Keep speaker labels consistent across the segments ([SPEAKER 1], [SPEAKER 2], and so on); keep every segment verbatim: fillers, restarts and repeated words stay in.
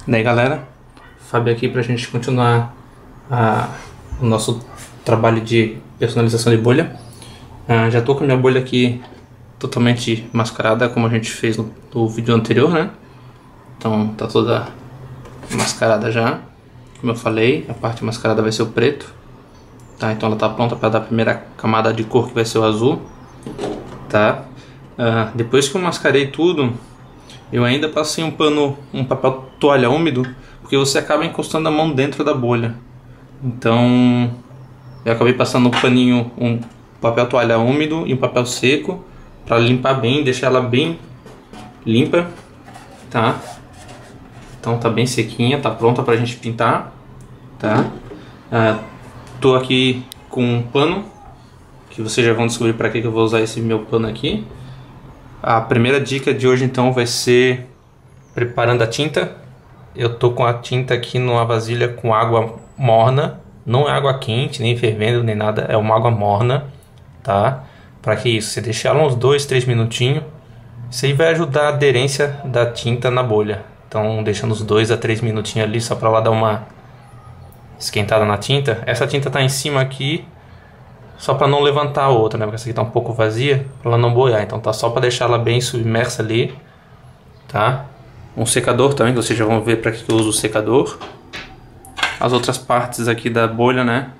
[SPEAKER 1] Daí galera, Fábio aqui pra gente continuar a, o nosso trabalho de personalização de bolha. ah, Já tô com a minha bolha aqui totalmente mascarada, como a gente fez no, no vídeo anterior, né? Então tá toda mascarada já. Como eu falei, a parte mascarada vai ser o preto, tá? Então ela tá pronta para dar a primeira camada de cor, que vai ser o azul, tá? Ah, depois que eu mascarei tudo, eu ainda passei um pano, um papel toalha úmido, porque você acaba encostando a mão dentro da bolha. Então eu acabei passando um paninho, um papel toalha úmido e um papel seco, para limpar bem, deixar ela bem limpa, tá? Então tá bem sequinha, tá pronta pra gente pintar, tá? Ah, tô aqui com um pano, que vocês já vão descobrir para que que eu vou usar esse meu pano aqui. A primeira dica de hoje então vai ser preparando a tinta. Eu tô com a tinta aqui numa vasilha com água morna, não é água quente, nem fervendo, nem nada, é uma água morna, tá? Para que isso? Você deixa ela uns dois, três minutinhos. Isso aí vai ajudar a aderência da tinta na bolha. Então deixando uns dois a três minutinhos ali só para ela dar uma esquentada na tinta. Essa tinta tá em cima aqui só para não levantar a outra, né? Porque essa aqui tá um pouco vazia, para ela não boiar. Então tá só para deixar ela bem submersa ali, tá? Um secador também, que vocês já vão ver para que eu uso o secador. As outras partes aqui da bolha, né?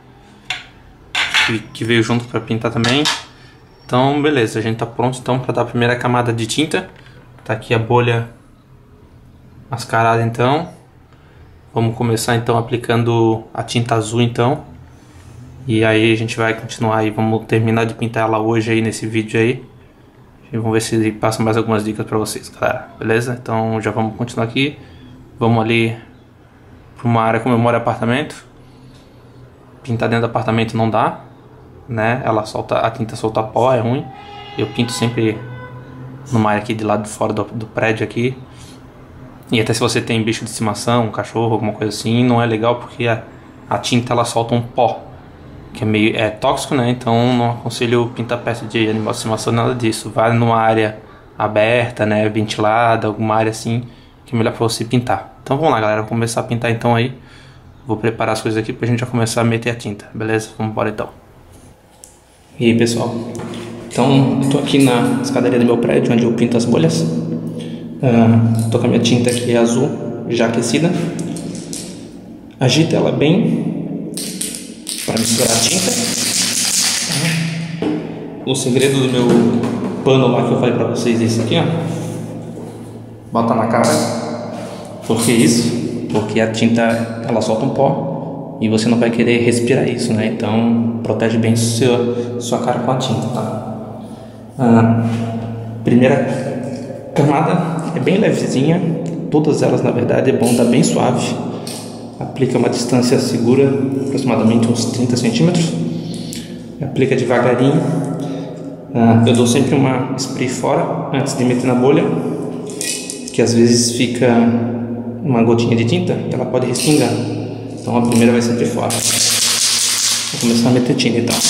[SPEAKER 1] Que, que veio junto para pintar também. Então beleza, a gente tá pronto então para dar a primeira camada de tinta. Tá aqui a bolha mascarada então. Vamos começar então aplicando a tinta azul então. E aí a gente vai continuar aí, vamos terminar de pintar ela hoje aí nesse vídeo aí. E vamos ver se ele passa mais algumas dicas pra vocês, galera. Beleza? Então já vamos continuar aqui. Vamos ali pra uma área como eu moro em apartamento. Pintar dentro do apartamento não dá, né? Ela solta, a tinta solta pó, é ruim. Eu pinto sempre numa área aqui de lado de fora do, do prédio aqui. E até se você tem bicho de estimação, um cachorro, alguma coisa assim, não é legal porque a, a tinta ela solta um pó que é meio é tóxico, né? Então não aconselho pintar perto de animal de estimação, nada disso. Vai numa área aberta, né, ventilada, alguma área assim, que é melhor para você pintar. Então vamos lá, galera, vou começar a pintar então aí. Vou preparar as coisas aqui pra gente já começar a meter a tinta, beleza? Vamos embora então. E aí, pessoal? Então, eu tô aqui na escadaria do meu prédio, onde eu pinto as bolhas. Uh, tô com a minha tinta aqui azul, já aquecida. Agita ela bem para misturar a tinta. O segredo do meu pano lá que eu falei para vocês é esse aqui, ó. Bota na cara. Por que isso? Porque a tinta ela solta um pó e você não vai querer respirar isso, né? Então protege bem sua, sua cara com a tinta, tá? Ah, primeira camada é bem levezinha, todas elas na verdade é bom dar bem suave. Aplica uma distância segura, aproximadamente uns trinta centímetros. Aplica devagarinho. Ah, eu dou sempre uma spray fora antes de meter na bolha, que às vezes fica uma gotinha de tinta e ela pode respingar. Então a primeira vai sempre fora. Vou começar a meter tinta então.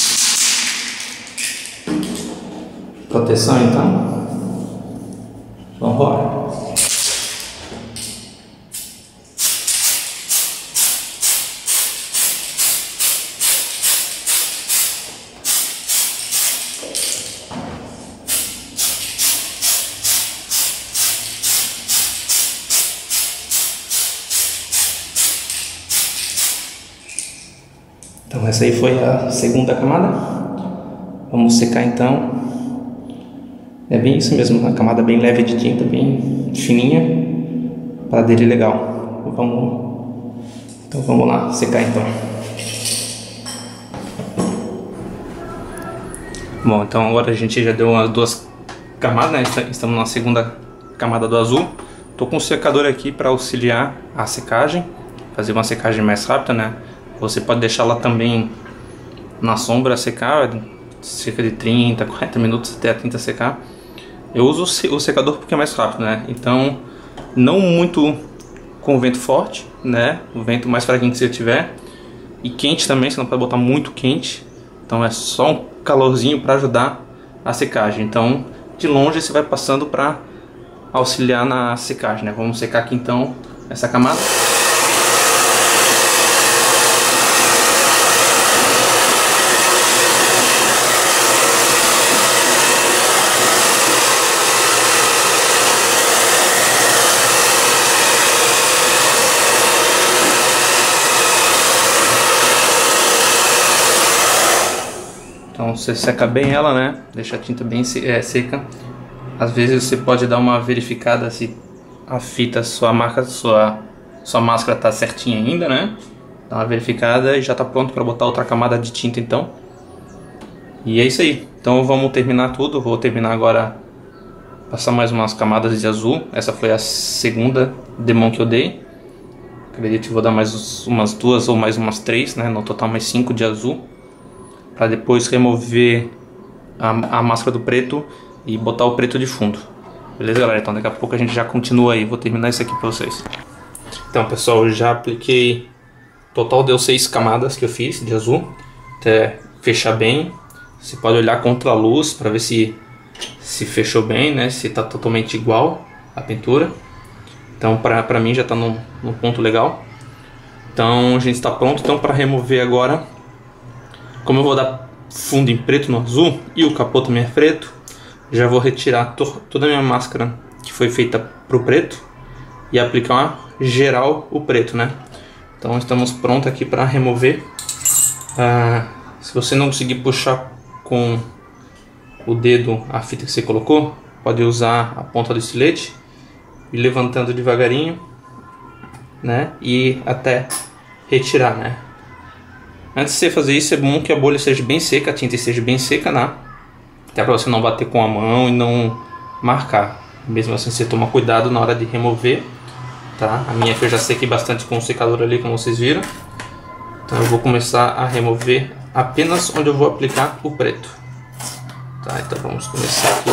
[SPEAKER 1] Proteção então. Vamos embora. Então essa aí foi a segunda camada. Vamos secar então. É bem isso mesmo, uma camada bem leve de tinta, bem fininha, para aderir legal. Vamos, então vamos lá secar então. Bom, então agora a gente já deu umas duas camadas, né? Estamos na segunda camada do azul. Tô com o secador aqui para auxiliar a secagem, fazer uma secagem mais rápida, né? Você pode deixá-la também na sombra secar, cerca de trinta, quarenta minutos até a tinta secar. Eu uso o secador porque é mais rápido, né? Então, não muito com o vento forte, né? O vento mais fraquinho que você tiver. E quente também, você não pode botar muito quente. Então é só um calorzinho para ajudar a secagem. Então, de longe você vai passando para auxiliar na secagem, né? Vamos secar aqui então essa camada. Então você seca bem ela, né? Deixa a tinta bem seca. Às vezes você pode dar uma verificada se a fita, sua marca, sua, sua máscara tá certinha ainda, né? Dá uma verificada e já tá pronto para botar outra camada de tinta então. E é isso aí. Então vamos terminar tudo. Vou terminar agora, passar mais umas camadas de azul. Essa foi a segunda demão que eu dei. Acredito que vou dar mais umas duas ou mais umas três, né? No total mais cinco de azul. Para depois remover a, a máscara do preto e botar o preto de fundo. Beleza, galera? Então daqui a pouco a gente já continua aí. Vou terminar isso aqui para vocês. Então, pessoal, eu já apliquei... Total deu seis camadas que eu fiz de azul. Até fechar bem. Você pode olhar contra a luz para ver se, se fechou bem, né? Se está totalmente igual a pintura. Então, para mim já está num, num ponto legal. Então, a gente está pronto. Então, para remover agora... Como eu vou dar fundo em preto no azul e o capô também é preto, já vou retirar to toda a minha máscara que foi feita para o preto e aplicar uma geral o preto, né? Então estamos prontos aqui para remover. Ah, se você não conseguir puxar com o dedo a fita que você colocou, pode usar a ponta do estilete e levantando devagarinho, né? E até retirar, né? Antes de você fazer isso, é bom que a bolha seja bem seca, a tinta esteja bem seca, né? Até para você não bater com a mão e não marcar. Mesmo assim, você toma cuidado na hora de remover, tá? A minha eu já sequei bastante com o secador ali, como vocês viram. Então eu vou começar a remover apenas onde eu vou aplicar o preto. Tá, então vamos começar aqui.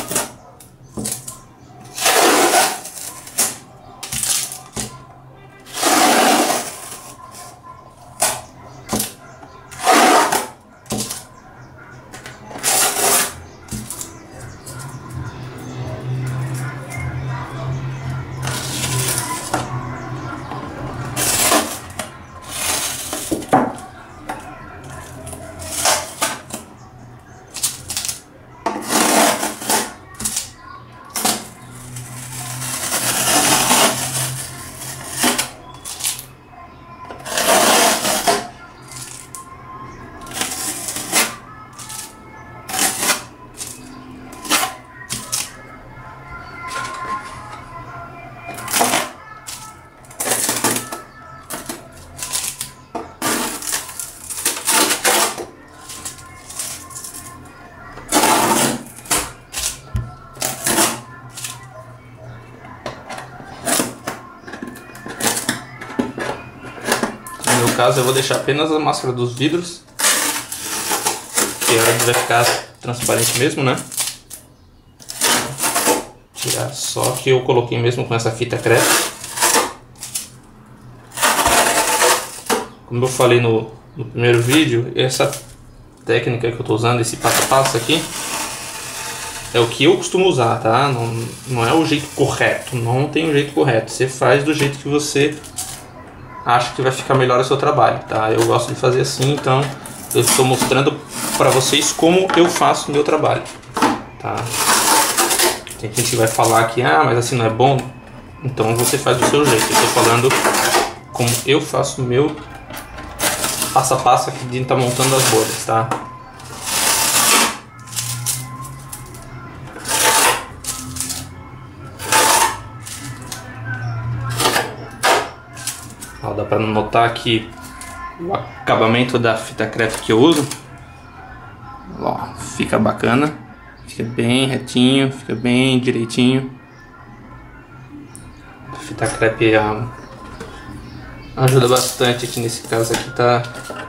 [SPEAKER 1] No meu caso eu vou deixar apenas a máscara dos vidros, que ela vai ficar transparente mesmo, né? Tirar só que eu coloquei mesmo com essa fita crepe. Como eu falei no, no primeiro vídeo, essa técnica que eu estou usando, esse passo a passo aqui, é o que eu costumo usar, tá? Não, não é o jeito correto, não tem um jeito correto. Você faz do jeito que você acha que vai ficar melhor o seu trabalho, tá? Eu gosto de fazer assim, então eu estou mostrando para vocês como eu faço o meu trabalho, tá? Tem gente que vai falar que, ah, mas assim não é bom, então você faz do seu jeito. Eu estou falando como eu faço o meu passo a passo aqui de estar montando as bolhas, tá? Ó, dá para notar aqui o acabamento da fita crepe que eu uso. Ó, fica bacana, fica bem retinho, fica bem direitinho. A fita crepe ó, ajuda bastante aqui nesse caso aqui, tá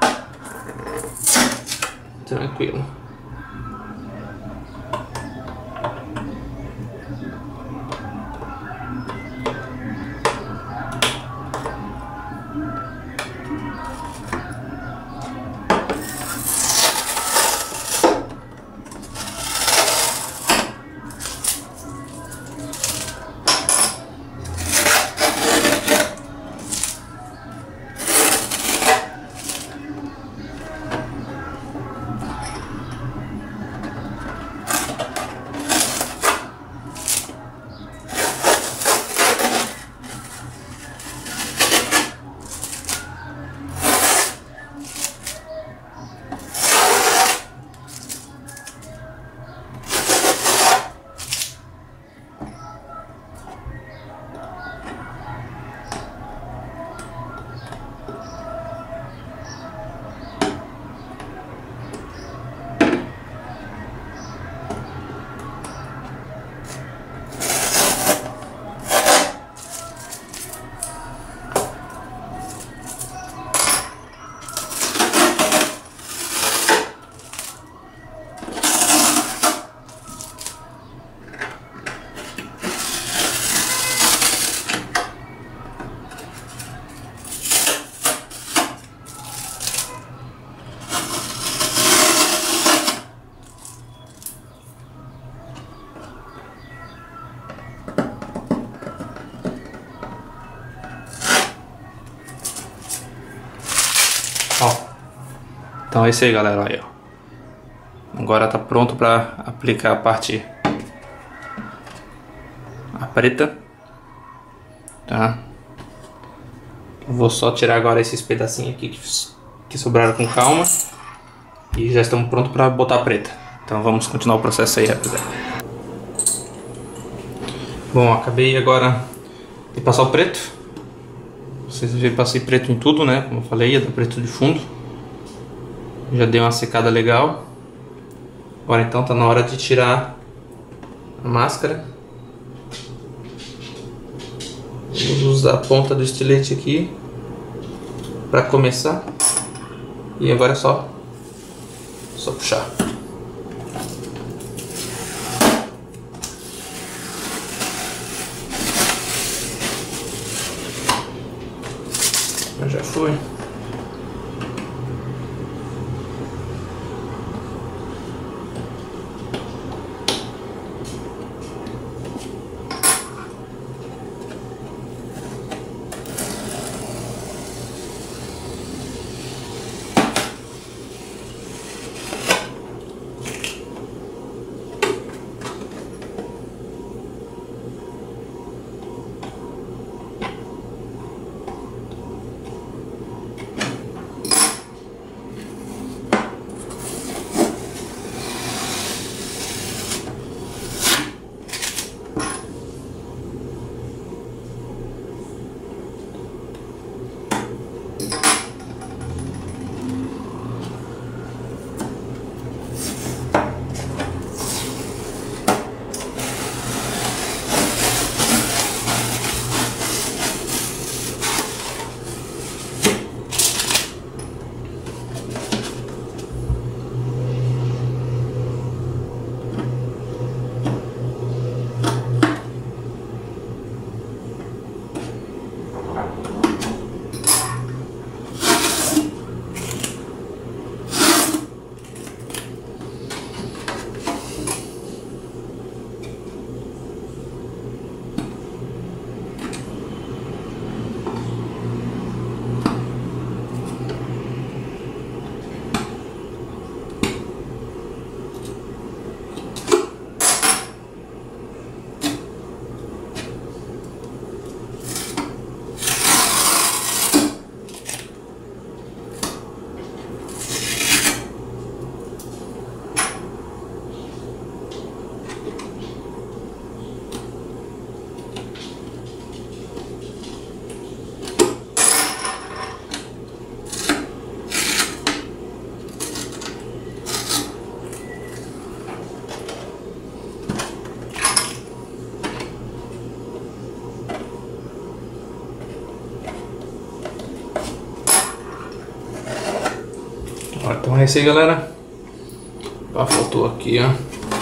[SPEAKER 1] tranquilo. Então é isso aí, galera. Aí, ó. Agora tá pronto para aplicar a parte a preta, tá? Vou só tirar agora esses pedacinhos aqui que, que sobraram com calma e já estamos prontos para botar a preta. Então vamos continuar o processo aí, rapaziada. Bom, acabei agora de passar o preto. Vocês viram, passei preto em tudo, né? Como eu falei, ia dar preto de fundo. Já deu uma secada legal. Agora então tá na hora de tirar a máscara. Vamos usar a ponta do estilete aqui para começar. E agora é só, só puxar. Já foi. Então é isso aí, galera. Ah, faltou aqui, ó.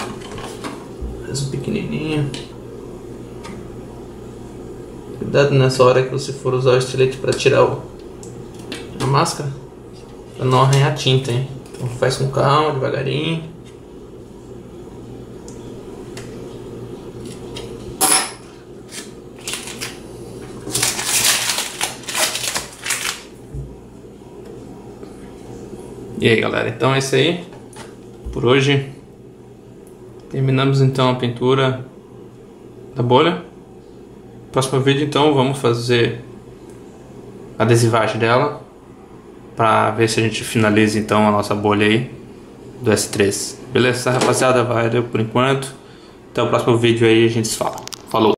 [SPEAKER 1] Mais um pequenininho. Cuidado nessa hora que você for usar o estilete para tirar o, a máscara, para não arranhar a tinta, hein? Então faz com calma, devagarinho. E aí, galera, então é isso aí por hoje. Terminamos então a pintura da bolha. Próximo vídeo então vamos fazer a adesivagem dela, para ver se a gente finaliza então a nossa bolha aí do S três. Beleza, rapaziada? Valeu por enquanto. Até o próximo vídeo aí, a gente se fala. Falou!